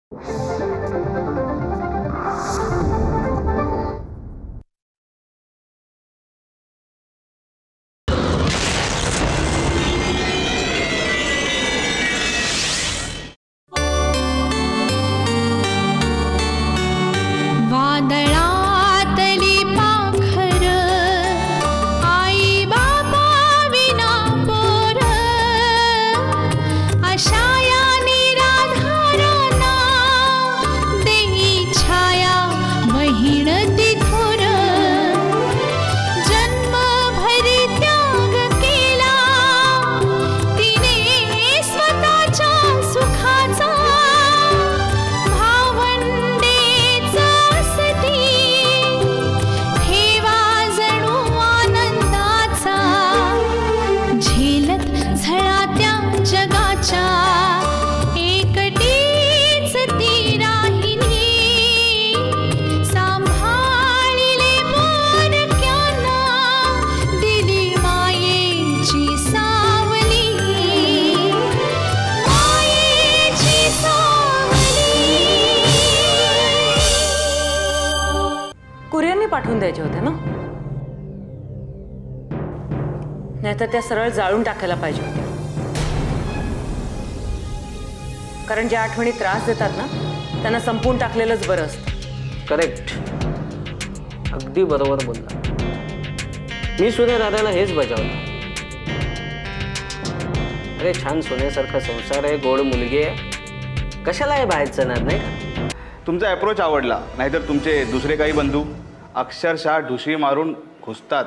पाठवून द्यायचे होते ना, नाहीतर त्या सरळ जाळून टाकायला पाहिजे होत्या. कारण ज्या आठवणी त्रास देतात ना त्यांना संपून टाकलेलंच बरं असतं. करेक्ट, अगदी बरोबर बोलला. मी सुद्धा दादाला हेच बजावलं. अरे छान सोन्यासारखा संसार आहे, गोड मुलगी आहे, कशाला आहे बाहेरचं नाद, नाही का? तुमचा अप्रोच आवडला, नाहीतर तुमचे दुसरे काही बंधू अक्षरशः ढुशी मारून घुसतात.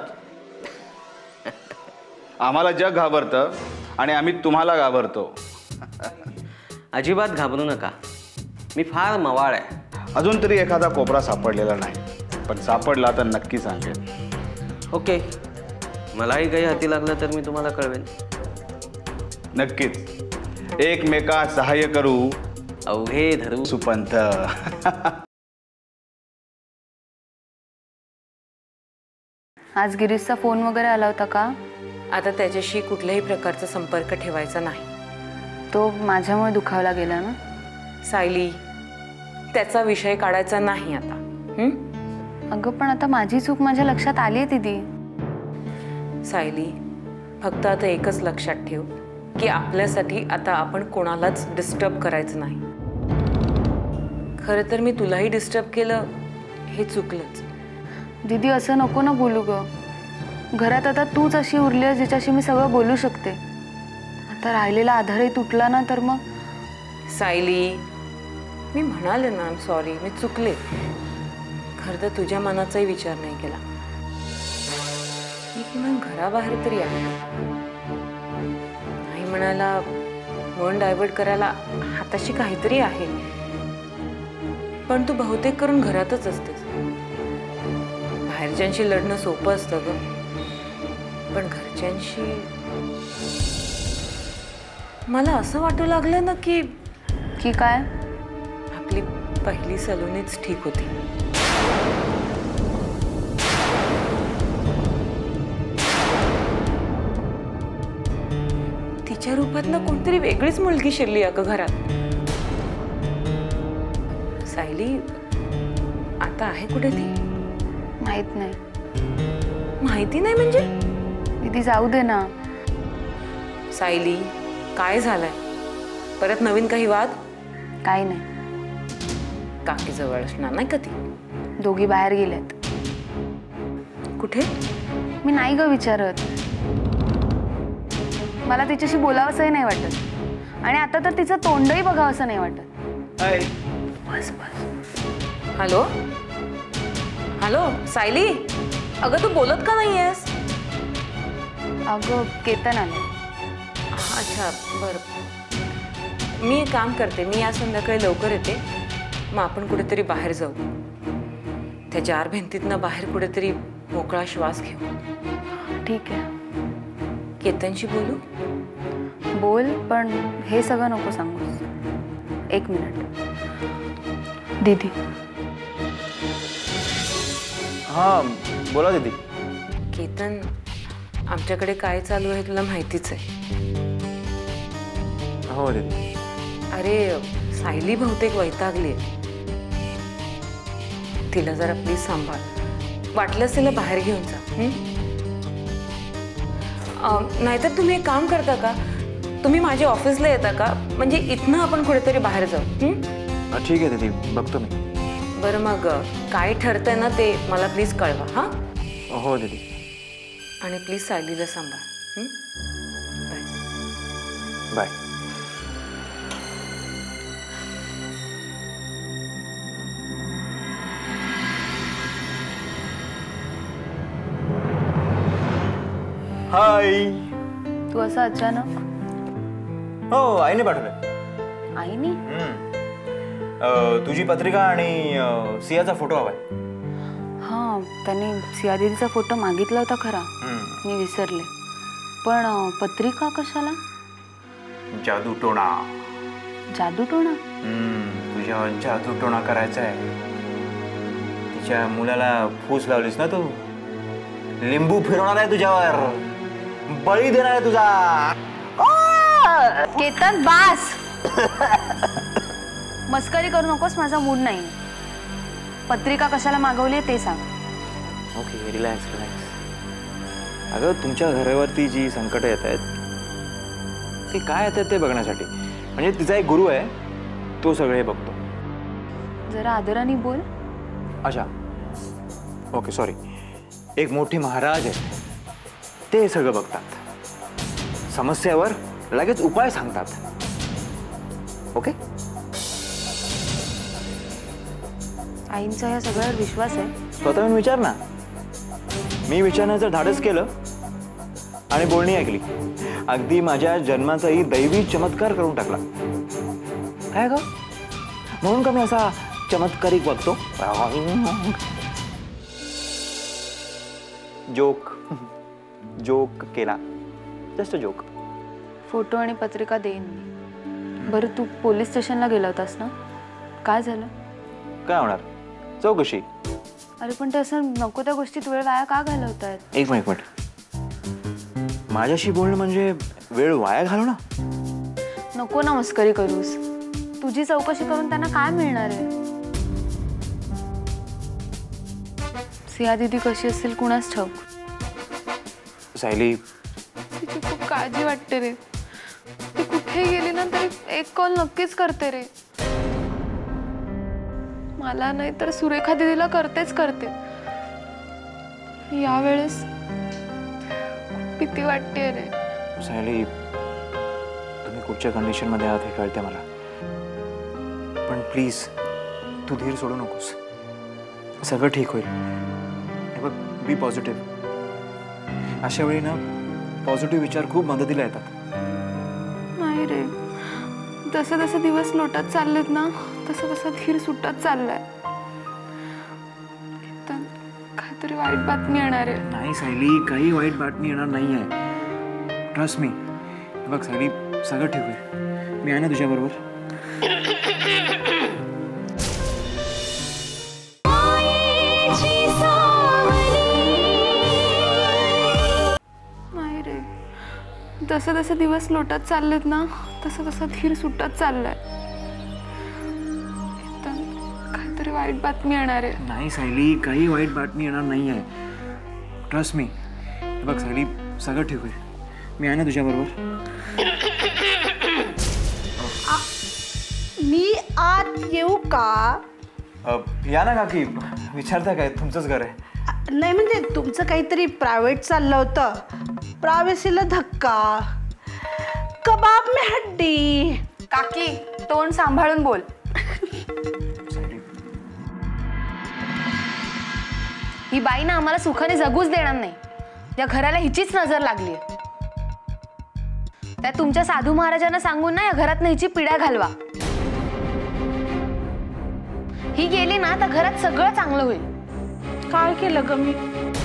आम्हाला जग घाबरतं आणि आम्ही तुम्हाला घाबरतो. अजिबात घाबरू नका, मी फार मवाळ आहे. अजून तरी एखादा कोपरा सापडलेला नाही, पण सापडला तर नक्की सांगेन. ओके, मलाही काही हाती लागलं तर मी तुम्हाला कळवेन. नक्कीच, एकमेका सहाय्य करू, अवघे धरू सुपंथ. आज गिरीशचा फोन वगैरे आला होता का? आता त्याच्याशी कुठल्याही प्रकारचा संपर्क ठेवायचा नाही. तो माझ्यामुळे दुखावला गेला ना. सायली, त्याचा विषय काढायचा नाही आता. अगं पण आता माझी चूक माझ्या लक्षात आली आहे दीदी. सायली, फक्त आता एकच लक्षात ठेव की आपल्यासाठी आता आपण कोणालाच डिस्टर्ब करायचं नाही. खरं तर मी तुलाही डिस्टर्ब केलं हे चुकलंच. दीदी असं नको ना बोलू ग. घरात आता तूच अशी उरली आहेस जिच्याशी मी सगळं बोलू शकते. आता राहिलेला आधारही तुटला ना तर मग. सायली, मी म्हणाले ना, आय एम सॉरी, मी चुकले. खरं तर तुझ्या मनाचाही विचार नाही केला. मी किमान घराबाहेर तरी आहे. नाही म्हणाला मन डायव्हर्ट करायला हाताशी काहीतरी आहे, पण तू बहुतेक करून घरातच असतेस. बाहेरच्यांशी लढणं सोपं असतं ग, पण घरच्यांशी मला असं वाटू लागलं ना की काय आपली पहिली सलोनीच ठीक होती. तिच्या रूपातनं कोणतरी वेगळीच मुलगी शिरली अगं घरात. सायली, आता आहे कुठे ती? माहित नाही. माहिती नाही म्हणजे? दीदी जाऊ दे ना. सायली, काय झालंय? परत नवीन काही वाद? काही नाही. काकी जवळ असणार नाही का ती? दोघी बाहेर गेल्यात. कुठे? मी नाही ग विचारत. मला तिच्याशी बोलावंसंही नाही वाटत, आणि आता तर तिचं तोंडही बघावं असं नाही वाटत. बस बस. हॅलो हॅलो सायली, अगं तू बोलत का नाही आहेस? अगं केतन आले. अच्छा बरं, मी एक काम करते, मी आज संध्याकाळी लवकर येते. मग आपण कुठेतरी बाहेर जाऊ, त्या चार भिंतीतनं बाहेर कुठेतरी मोकळा श्वास घेऊ. ठीक आहे. केतनशी बोलू? बोल, पण हे सगळं नको सांगूस. एक मिनिट. दीदी. हां बोला दीदी. केतन, आमच्याकडे काय चालू आहे तुला माहितीच आहे. हो दीदी. अरे सायली बहुतेक वैतागली. तिला जरा प्लीज सांभाळ. वाटलंच तिला बाहेर घेऊन जा. नाहीतर तुम्ही एक काम करता का, तुम्ही माझ्या ऑफिसला येता का? म्हणजे इथनं आपण कुठेतरी बाहेर जाऊ. ठीक आहे दीदी, बघतो मी. बरं मग काय ठरतंय ना ते मला प्लीज कळवा. हां हो दीदी. आणि प्लीज सायलीला सांभाळ. बाय. बाय. हाय. तू असं अचानक? हो, आईने पाठवलंय. आईनी? तुझी पत्रिका आणि सियाचा फोटो हवाय. हां, त्याने सिया दीदीचा फोटो मागितला होता खरा, मी विसरले. पण पत्रिका कशाला? जादूटोणा. जादूटोणा? तुझ्यावर जादूटोणा करायचा आहे. तिच्या मुलाला फूस लावलीस ना तू, लिंबू फिरवणार आहे तुझ्यावर, बळी देणार आहे तुझा. केतन बास. मस्करी करू नकोस, माझा मूड नाही. पत्रिका कशाला मागवली ते सांग. Okay, relax relax. अगं, तुमच्या घरावरती जी संकट येत आहेत ते काय येतात ते बघण्यासाठी. म्हणजे तिचा एक गुरु आहे, तो सगळे बघतो. जरा आदराने बोल. अच्छा, ओके, सॉरी. एक मोठे महाराज आहेत, ते सगळं बघतात. समस्यावर लगेच उपाय सांगतात. ओके. आईंचा या सगळ्यावर विश्वास आहे? स्वतःहून विचार ना. मी विचारण्याचं धाडस केलं आणि बोलणी ऐकली. अगदी माझ्या जन्माचाही दैवी चमत्कार करून टाकला. काय ग, म्हणून का मी असा चमत्कारिक बघतो? जोक जोक केला, जस्ट जोक. फोटो आणि पत्रिका देईन मी. बरं, तू पोलीस स्टेशनला गेला होतास ना, काय झालं? काय होणार, चौकशी. अरे पण ते असं नको त्या गोष्टीत वेळ वाया का घालवतायत? एक मिनिट. माझ्याशी बोलणं म्हणजे वेळ वाया घालवणं? नको ना मस्करी करूस. तुझी चौकशी करून त्यांना काय मिळणार आहे? सिया दीदी कशी असेल कुणास ठाऊक. सायली, तिची खूप काळजी वाटते रे. ती कुठे गेली ना तरी एक कॉल नक्कीच करते रे. मला नाही तर सुरेखा दीदीला करतेच करते. यावेळेस भीती वाटते रे. सायली, तुम्ही कुठच्या कंडिशन मध्ये आहात हे कळते मला, पण प्लीज तू धीर सोडू नकोस. सगळं ठीक होईल. हे बघ, बी पॉझिटिव्ह. अशा वेळी ना पॉझिटिव्ह विचार खूप मदतीला येतात. नाही रे, जसं जसं दिवस लोटत चाललेत ना तसं तसं धीर सुटत चाललाय. काहीतरी वाईट बातमी येणार आहे. नाही सायली, काही वाईट बातमी येणार नाही आहे. Trust me. बघ सायली, सगळं ठीक होईल. मी आहे ना तुझ्याबरोबर. नाही रे, जसं जसं दिवस लोटत चाललेत ना तसं तसं धीर सुटत चाललाय. काहीतरी वाईट बातमी येणार आहे. नाही सायली, काही वाईट बातमी येणार नाही आहे. Trust me. बघ सायली, सगळं ठीक होईल. मी आहे ना तुझ्याबरोबर. मी आत येऊ का? या ना काकी. विचारता काय, तुमचंच घर आहे. नाही म्हणजे तुमचं काहीतरी प्रायव्हेट चाललं होतं. प्रायव्हसीला धक्का. कबाब में हड्डी. काकी, तोंड सांभाळून बोल. ही बाई ना आम्हाला सुखाने जगूच देणार नाही. या घराला हिचीच नजर लागली. त्या तुमच्या साधू महाराजांना सांगून ना या घरात हिची पिढ्या घालवा. ही गेली ना तर घरात सगळं चांगलं होईल. काय केलं ग मी?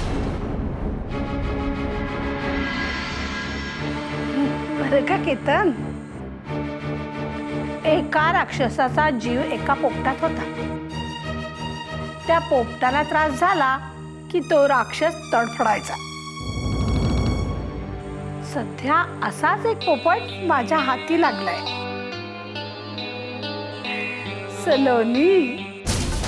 बरं का केतन, एका राक्षसाचा जीव एका पोपटात होता. त्या पोपटाला त्रास झाला की तो राक्षस तडफडायचा. सध्या असाच एक पोपट माझ्या हाती लागलाय. सलोनी.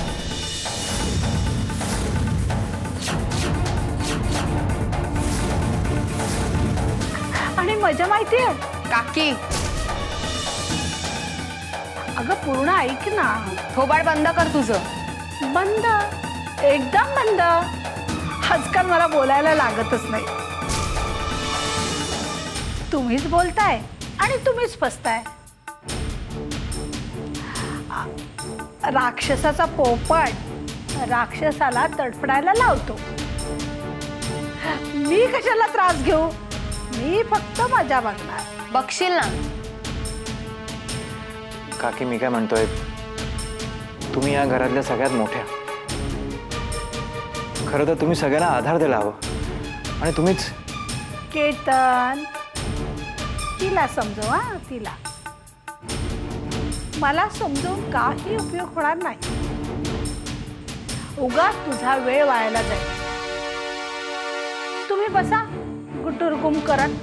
आणि मजा माहितीये काकी अगं पूर्ण ऐक ना. थोबाड बंद कर तुझं. बंद, एकदम बंद. आजकाल मला बोलायला लागतच नाही. तुम्हीच बोलताय आणि तुम्हीच फसताय. राक्षसाचा पोपट राक्षसाला तडफडायला लावतो. मी कशाला त्रास घेऊ? मी फक्त मजा बघणार. बघशील ना. काकी मी काय म्हणतोय, तुम्ही या घरातल्या सगळ्यात मोठ्या. खरं तर तुम्ही सगळ्यांना आधार द्यायला हवं आणि तुम्हीच. केतन, तिला समजव. हा, तिला. मला समजून काही उपयोग होणार नाही. उगाच तुझा वेळ वायाला जाईल. तुम्ही बसा गुटुरगुम करत.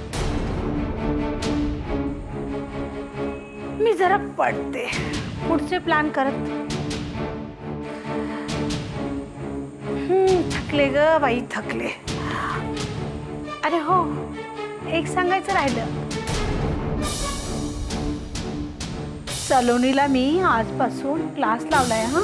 मी जरा पडते पुढचे प्लॅन करत. थकले ग बाई, थकले. अरे हो, एक सांगायचं राहिलं. सलोनीला मी आजपासून क्लास लावलाय. हा,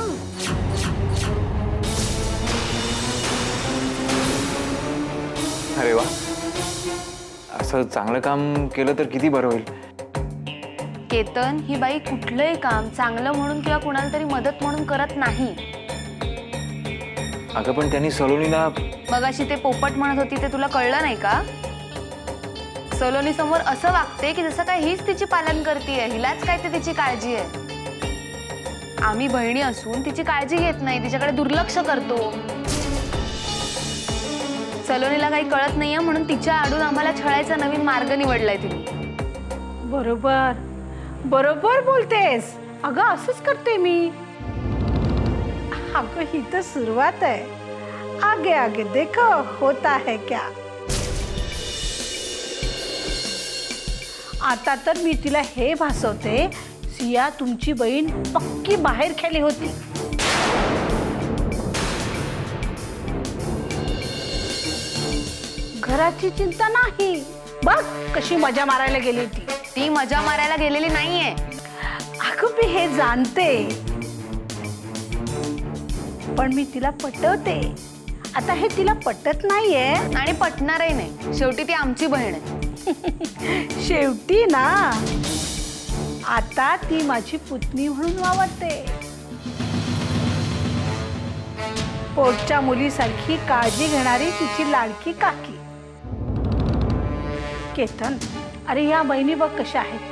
अरे वा, असं चांगलं काम केलं तर किती बरं होईल. केतन, ही बाई कुठलंही काम चांगलं म्हणून किंवा कुणाला तरी मदत म्हणून करत नाही. अगं पण त्यांनी सलोनीला. मगाशी ते पोपट म्हणत होती ते तुला कळलं नाही का? सलोनी समोर असं वागते की जसं काय हीच तिची पालन करतीये, हिलाच काय ते तिची काळजी आहे. आम्ही बहिणी असून तिची काळजी घेत नाही, तिच्याकडे दुर्लक्ष करतो. सलोनीला काही कळत नाहीये म्हणून तिच्या आडून आम्हाला छळायचा नवीन मार्ग निवडलाय तिने. बरोबर बरोबर बोलतेस. अगं असंच करते मी. अगं ही तर सुरुवात आहे. आगे आगे देखो होता है क्या. आता तर मी तिला हे भासवते, सिया तुमची बहीण पक्की बाहेर खेळली होती. घराची चिंता नाही. बघ कशी मजा मारायला गेली ती. ती मजा मारायला गेलेली नाहीये. अगं मी हे जाणते, पण मी तिला पटवते. आता हे तिला पटत नाहीये आणि पटणारही नाही. शेवटी ती आमची बहीण आहे. शेवटी ना, आता ती माझी पुतणी म्हणून वावरते. पोटच्या मुलीसारखी काळजी घेणारी तिची लाडकी काकी. केतन, अरे या बहिणी बघ कशा आहेत.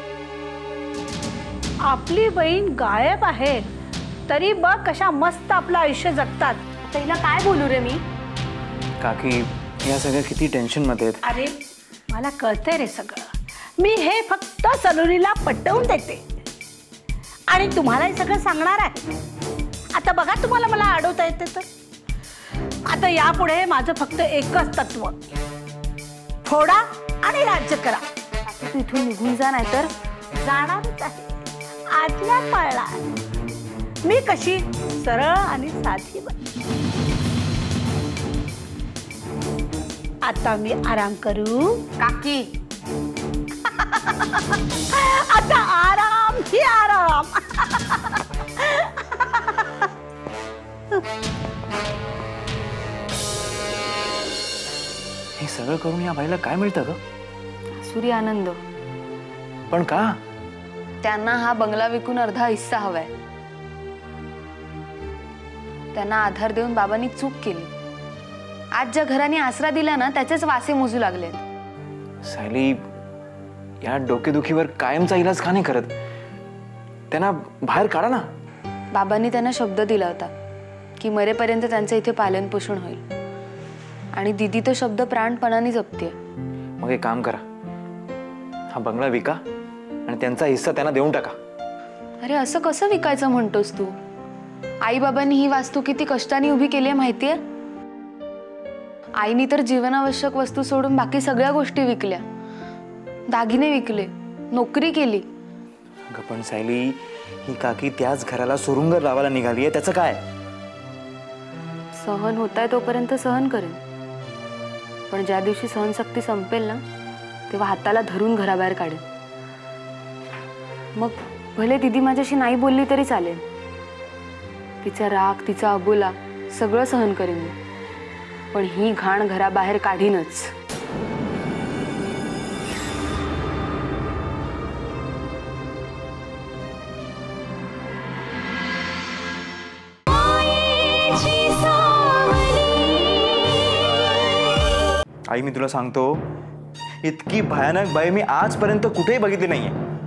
आपली बहीण गायब आहे तरी बघ कशा मस्त आपलं आयुष्य जगतात. तिला काय बोलू रे मी? काकी या सगळ्या किती टेन्शन मध्ये आहेत. अरे मला कळतंय रे सगळं. मी हे फक्त सलोनीला पटवून देते आणि तुम्हाला हे सगळं सांगणार आहे. आता बघा तुम्हाला मला अडवता येते तर. आता यापुढे माझं फक्त एकच तत्व, फोडा आणि राज्य करा. तू इथून निघून जा, नाही तर जाणारच आहे. आज्ञा पाळणार. मी कशी सरळ आणि साधी बाई. आता मी आराम करू काकी. आता आराम ही आराम. हे सगळं करून या बाईला काय मिळतं ग? सूर्य आनंद. पण का? त्यांना हा बंगला विकून अर्धा हिस्सा हवाय. त्यांना आधार देऊन बाबांनी चूक केली. आज ज्या घराने आसरा दिला ना त्याचेच वासे मोजू लागले. सायली, या डोकेदुखीवर कायमचा इलाज का नाही करत? त्यांना बाहेर काढा ना. बाबांनी त्यांना शब्द दिला होता की मरेपर्यंत त्यांचं इथे पालन पोषण होईल. आणि दीदी तो शब्द प्राणपणाने जपते. मग एक काम करा, हा बंगला विका आणि त्यांचा हिस्सा त्यांना देऊन टाका. अरे असं कसं विकायचं म्हणतोस तू? आई बाबांनी ही वास्तू किती कष्टाने उभी केली आहे माहितीये? आईनी तर जीवनावश्यक वस्तू सोडून बाकी सगळ्या गोष्टी विकल्या. दागिने विकले, नोकरी केली. पण सायली, ही काकी त्याच घराला सुरुंग लावायला निघाली आहे, त्याचं काय? सहन होत आहे तोपर्यंत सहन करेन, पण ज्या दिवशी सहनशक्ती संपेल ना तेव्हा हाताला धरून घराबाहेर काढेन. मग भले दीदी माझ्याशी नाही बोलली तरी चालेल, तिचा राग तिचा अबोला सगळं सहन करेन मी, पण ही घाण घराबाहेर काढीनच. आई मी तुला सांगतो, इतकी भयानक बाई मी आजपर्यंत कुठेही बघितली नाहीये.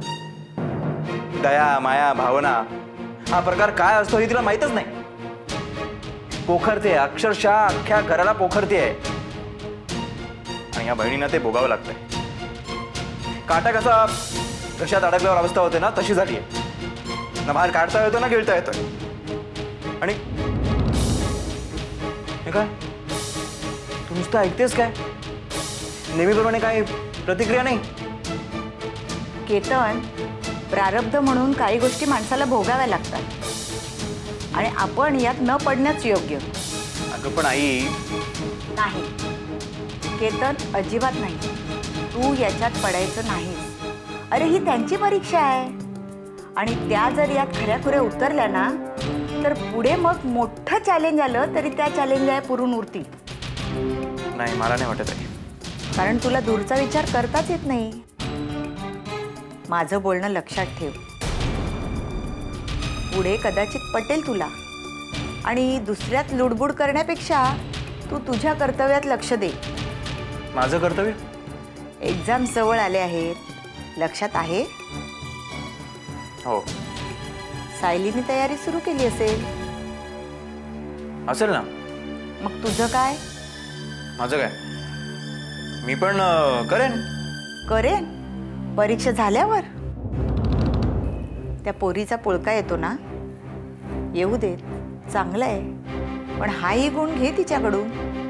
दया माया भावना हा प्रकार काय असतो हे तिला माहीतच नाही. पोखरते, अक्षरशः अख्ख्या घराला पोखरते आहे, आणि या बहिणींना ते भोगावं लागतंय. काटा कसा घशात अडकल्यावर अवस्था होते ना, तशी झाली आहे. ना बाहेर काढता येतो ना गिळता येतोय. आणि हे काय तू नुसतं ऐकतेस काय? नेहमीप्रमाणे काय प्रतिक्रिया नाही? केतन, प्रारब्ध म्हणून काही गोष्टी माणसाला भोगाव्या लागतात, आणि आपण यात न पडणंच योग्य. अगं पण आई. नाही केतन, अजिबात नाही. तू याच्यात पडायचं नाहीस. अरे ही त्यांची परीक्षा आहे, आणि त्या जर यात खऱ्याखुऱ्या उतरल्या ना तर पुढे मग मोठं चॅलेंज आलं तरी त्या चॅलेंजला पुरून उरतील. नाही मला नाही वाटत आहे. कारण तुला दूरचा विचार करताच येत नाही. माझं बोलणं लक्षात ठेव. पुढे कदाचित पटेल तुला, आणि दुसऱ्यात लुडबुड करण्यापेक्षा तू तुझ्या कर्तव्यात लक्ष दे. माझं कर्तव्य? एक्झाम जवळ आले आहेत, लक्षात आहे? हो. सायलीने तयारी सुरू केली असेल. असेल ना. मग तुझं काय? माझं काय? मी पण करेन. करेन? परीक्षा झाल्यावर? त्या पोरीचा पुळका येतो ना, येऊ देत, चांगलं आहे, पण हाही गुण घे तिच्याकडून.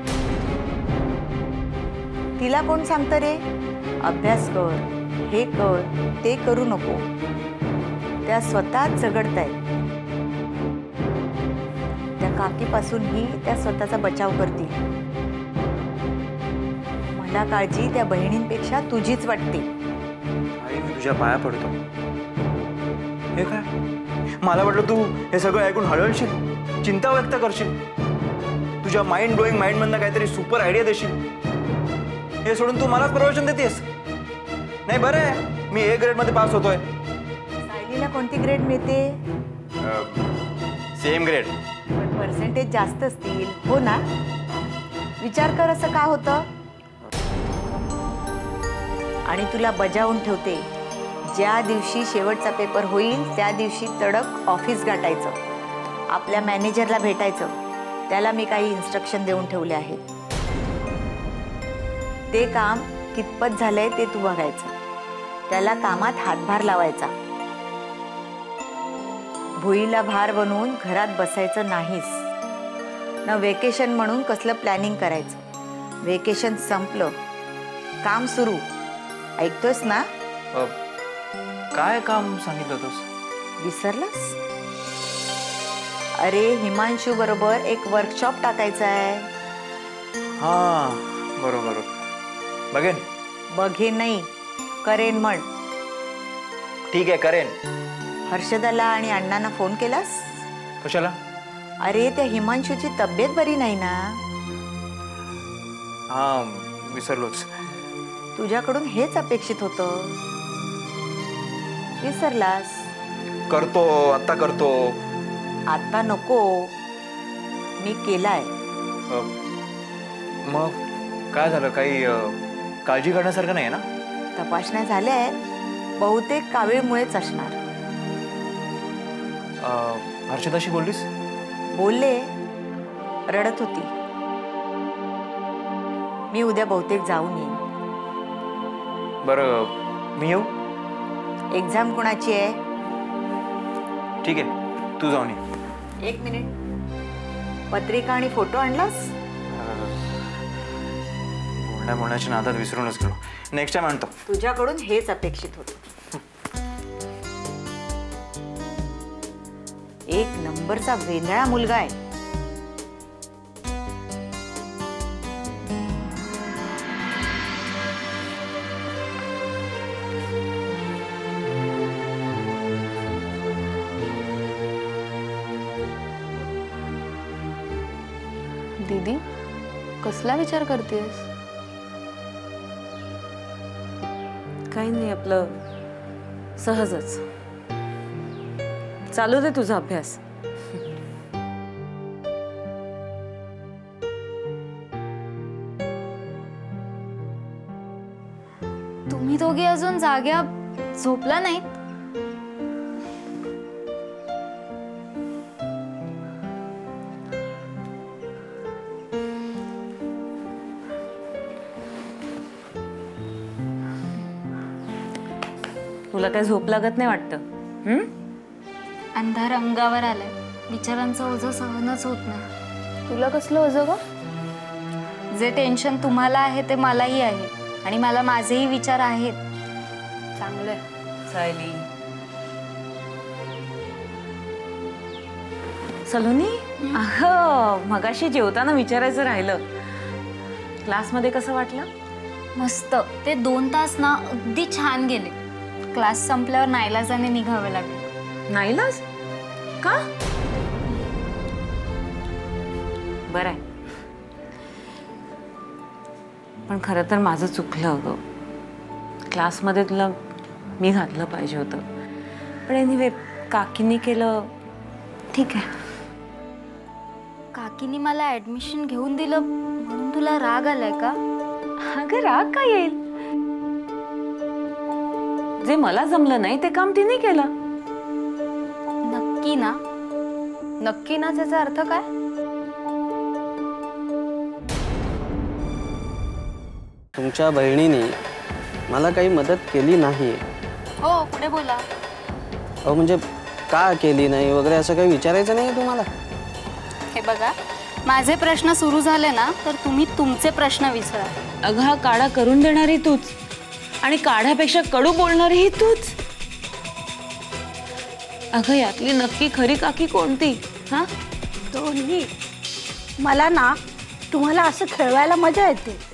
तिला कोण सांगतं रे अभ्यास कर, हे कर, ते करू नको? त्या स्वतःच झगडतायत. त्या काकीपासूनही त्या स्वतःचा बचाव करतील. मला काळजी त्या बहिणींपेक्षा तुझीच वाटते. आई मी तुझ्या पाया पडतो. हे काय? मला वाटलं तू हे सगळं ऐकून हळहळशील, चिंता व्यक्त करशील, तुझ्या माइंड ब्लोईंग माइंड मधनं काहीतरी सुपर आयडिया देशील. हे सोडून तू मलाच प्रवचन देतेस. नाही बरं आहे, मी ए ग्रेड मध्ये पास होतोय. सायलीला कोणती ग्रेड मिळते? Same grade. पण पर्सेंटेज जास्त असतील हो ना? विचार कर असं का होतं. आणि तुला बजावून ठेवते, ज्या दिवशी शेवटचा पेपर होईल त्या दिवशी तडक ऑफिस गाठायचं, आपल्या मॅनेजरला भेटायचं. त्याला मी काही इन्स्ट्रक्शन देऊन ठेवले आहेत. ते काम कितपत झालंय ते तू बघायचं. त्याला कामात हातभार लावायचा. भुईला भार बनवून घरात बसायचं नाहीस ना. वेकेशन म्हणून कसलं प्लॅनिंग करायचं. वेकेशन संपलं, काम सुरू. ऐकतोस ना? काय काम सांगितलं होतंस? विसरलास? अरे हिमांशू बरोबर एक वर्कशॉप टाकायचा आहे. हा बरोबर. बघेन. बघेन नाही, करेन म्हण. ठीक आहे करेन. हर्षदाला आणि अण्णांना फोन केलास? कशाला? अरे त्या हिमांशूची तब्येत बरी नाही ना. हा विसरलोच. तुझ्याकडून हेच अपेक्षित होतं. विसरलास? करतो, आता करतो. आता नको, मी केलाय. मग काय झालं? काही काळजी करण्यासारखं नाही ना? तपासण्या झाल्या आहेत, बहुतेक कावीळमुळेच असणार. हर्षदाशी बोललीस? बोलले, रडत होती. मी उद्या बहुतेक जाऊन येईन. बरं मी येऊ? एक्झाम कुणाची आहे? ठीक आहे तू जाऊन ये. एक मिनिट, पत्रिका आणि फोटो आणलास? बोलण्याच्या नादात विसरूनच गेलो. नेक्स्ट टाइम आणतो. तुझ्याकडून हेच अपेक्षित होतं. एक नंबरचा वेंधळा मुलगा आहे. दीदी कसला विचार करतेस? काही नाही, आपलं सहजच. चालू दे तुझा अभ्यास. तुम्ही दोघे अजून जाग्या झोपला नाहीत? तुला काय झोप लागत नाही वाटतं? अंधार अंगावर आलाय, विचारांचं ओझं सहनच होत नाही. तुला कसलं ओझं ग? जे टेन्शन तुम्हाला आहे ते मलाही आहे आणि मला माझेही विचार आहेत. चांगलंय. सायली, सलोनी, अगं मगाशी जेवताना विचारायचं राहिलं, क्लासमध्ये कसं वाटलं? मस्त. ते 2 तास ना अगदी छान गेले. क्लास संपल्यावर नाईलाजाने निघावे लागले. नाईलाज का? बरं आहे, पण खरं तर माझं चुकलं अगं. क्लासमध्ये तुला मी घातलं पाहिजे होतं, पण एनिवे काकीने केलं, ठीक आहे. काकीने मला ऍडमिशन घेऊन दिलं म्हणून तुला राग आलाय का? अगं राग का येईल? जे मला जमलं नाही ते काम तिने केलं. नक्की ना? नक्की ना त्याचा अर्थ काय? तुमच्या बहिणीने मला काही मदत केली नाही. हो, पुढे बोला. अहो म्हणजे का केली नाही वगैरे असं काही विचारायचं नाही तुम्हाला? हे बघा, माझे प्रश्न सुरू झाले ना तर तुम्ही तुमचे प्रश्न विचारा. अगं हा काढा करून देणारी तूच आणि काढ्यापेक्षा कडू बोलणारीही तूच. अगं यातली नक्की खरी काकी कोणती? हा, दोन्ही. मला ना तुम्हाला असं खेळवायला मजा येते.